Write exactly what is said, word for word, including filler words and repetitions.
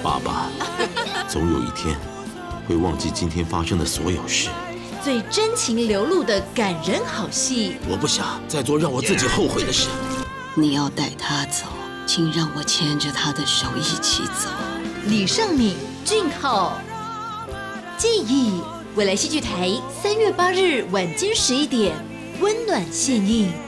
爸爸总有一天会忘记今天发生的所有事。 最真情流露的感人好戏， 我不想再做让我自己后悔的事。 你要带他走，请让我牵着他的手一起走。 李尚敏、俊浩，记忆未来戏剧台三月八日晚间十一点温暖献映。